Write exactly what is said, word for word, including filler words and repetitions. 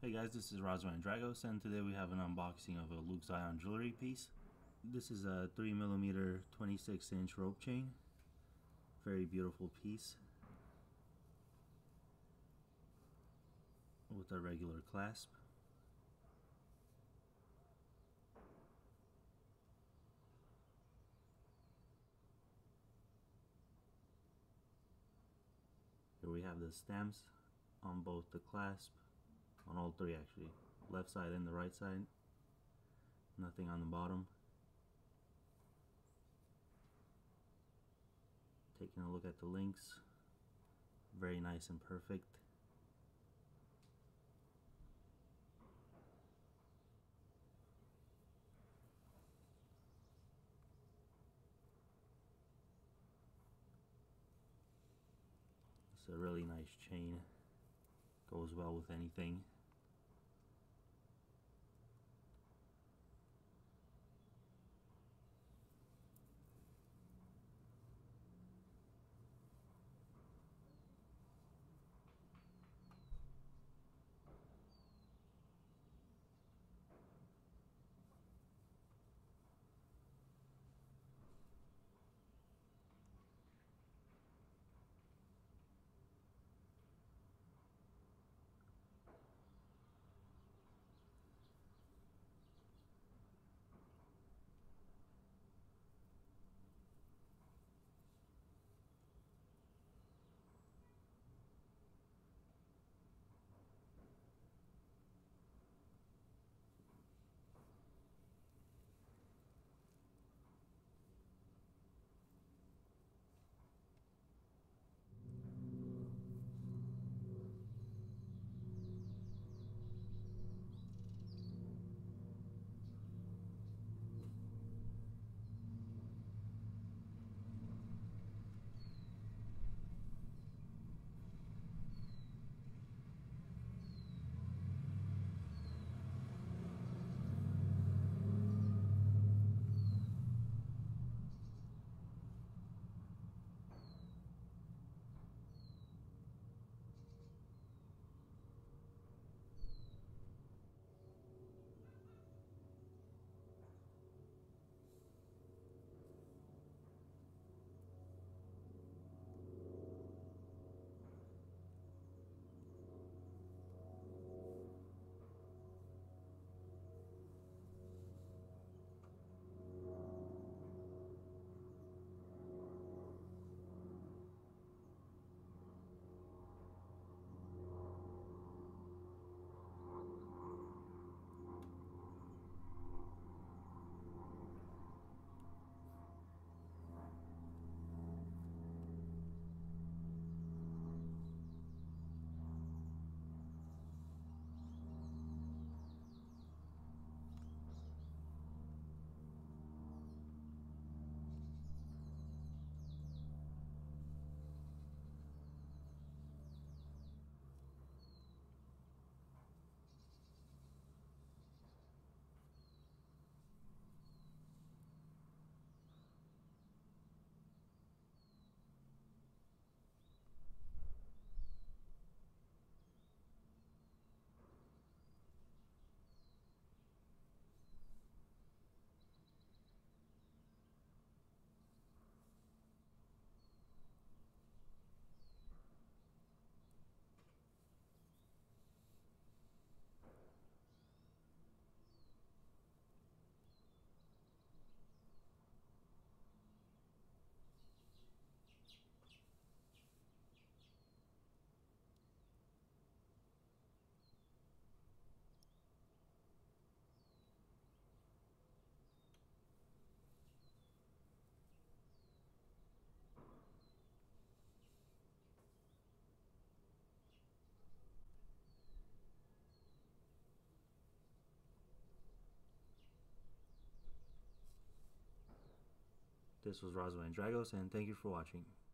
Hey guys, this is Razvan and Dragos, and today we have an unboxing of a Luke Zion jewelry piece. This is a three millimeter twenty-six inch rope chain. Very beautiful piece with a regular clasp. Here we have the stamps on both the clasp, on all three actually, left side and the right side. Nothing on the bottom. Taking a look at the links, very nice and perfect. It's a really nice chain, goes well with anything. This was Razvan and Dragos, and thank you for watching.